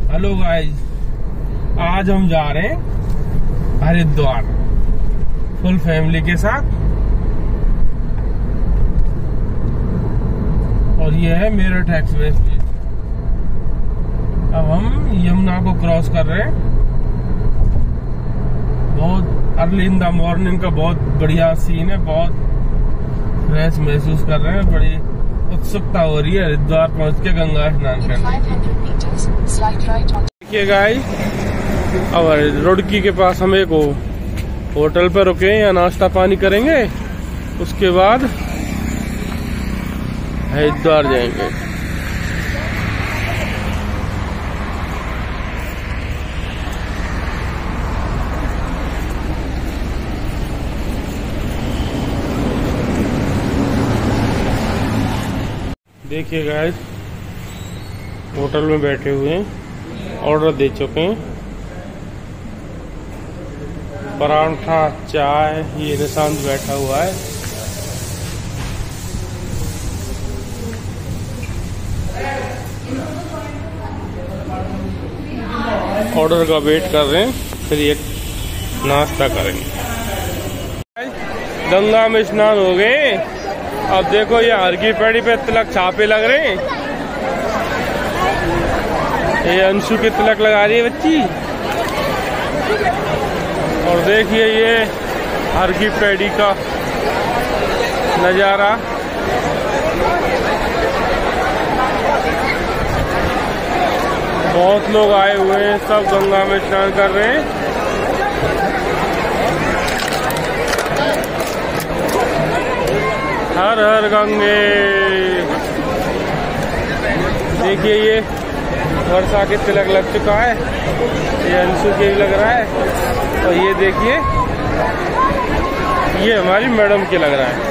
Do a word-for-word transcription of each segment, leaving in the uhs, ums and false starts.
Hello guys, आज हम जा रहे हैं हरिद्वार फुल फैमिली के साथ। और ये है मेरठ एक्सप्रेस वे। अब हम यमुना को क्रॉस कर रहे हैं। बहुत अर्ली इन द मॉर्निंग का बहुत बढ़िया सीन है, बहुत फ्रेश महसूस कर रहे हैं। बड़ी उत्सुकता हो रही है हरिद्वार पहुंच के गंगा स्नान करने। देखिए गाइस, अब रुड़की के पास हम एक होटल पर रुके या नाश्ता पानी करेंगे, उसके बाद हरिद्वार जाएंगे। देखिए गाइस, होटल में बैठे हुए हैं, ऑर्डर दे चुके हैं। पराठा, चाय, ये निशांत बैठा हुआ है। ऑर्डर का वेट कर रहे हैं, फिर ये नाश्ता करेंगे। गंगा में स्नान हो गए। अब देखो ये हर की पेड़ी पे तिलक छापे लग रहे हैं। ये अंशु की तिलक लगा रही है बच्ची। और देखिए ये हर की पेड़ी का नजारा। बहुत लोग आए हुए हैं, सब गंगा में स्नान कर रहे हैं। हर हर गंगे। देखिए ये वर्षा के तिलक लग चुका है, ये अंशु के भी लग रहा है। और ये देखिए ये हमारी मैडम के लग रहा है।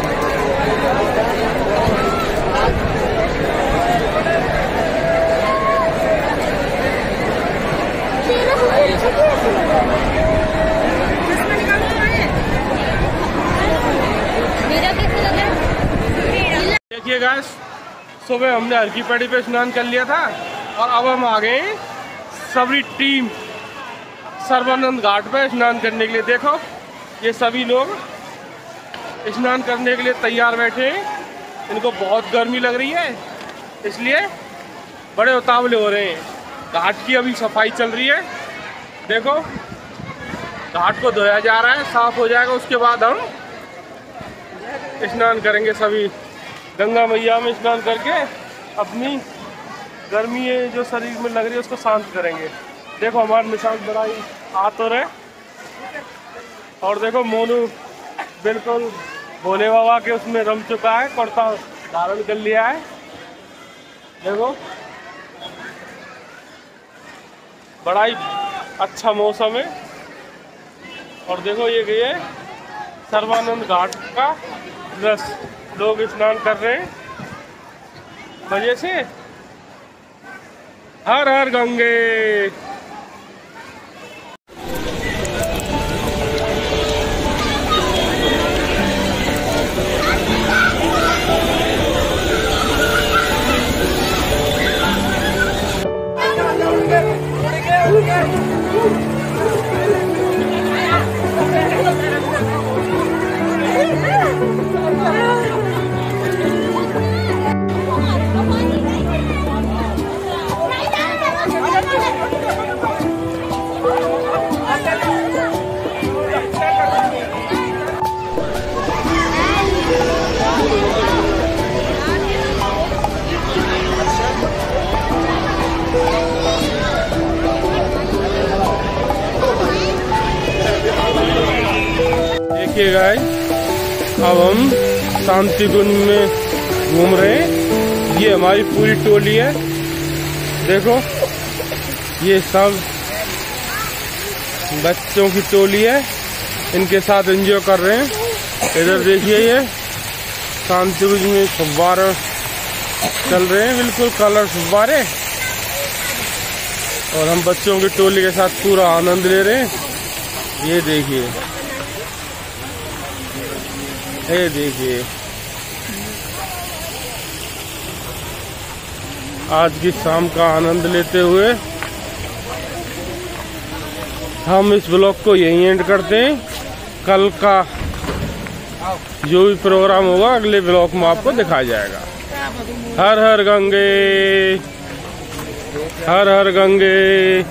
देखिए गाइस, सुबह हमने हर की पेड़ी पे स्नान कर लिया था और अब हम आ गए सभी टीम सर्वानंद घाट पे स्नान करने के लिए। देखो ये सभी लोग स्नान करने के लिए तैयार बैठे हैं। इनको बहुत गर्मी लग रही है, इसलिए बड़े उतावले हो रहे हैं। घाट की अभी सफाई चल रही है। देखो घाट को धोया जा रहा है, साफ हो जाएगा, उसके बाद हम स्नान करेंगे। सभी गंगा मैया में स्नान करके अपनी गर्मी जो शरीर में लग रही है उसको शांत करेंगे। देखो हमारे निशांत बड़ा ही हाथ हो रहे। और देखो मोनू बिल्कुल भोले बाबा के उसमें रम चुका है, कुर्ता धारण कर लिया है। देखो बड़ा ही अच्छा मौसम है। और देखो ये गए सर्वानंद घाट का दृश्य, लोग स्नान कर रहे हैं मजे से। हर हर गंगे। देखिए गाइस, अब हम शांति कुंज में घूम रहे हैं। ये हमारी पूरी टोली है। देखो ये सब बच्चों की टोली है, इनके साथ एंजॉय कर रहे हैं। इधर देखिए ये शांति कुंज में फव्वारे चल रहे हैं, बिल्कुल कलर फव्वारे। और हम बच्चों की टोली के साथ पूरा आनंद ले रहे हैं। ये देखिए, ये देखिए आज की शाम का आनंद लेते हुए हम इस ब्लॉग को यहीं एंड करते हैं। कल का जो भी प्रोग्राम होगा अगले ब्लॉग में आपको दिखाया जाएगा। हर हर गंगे, हर हर गंगे।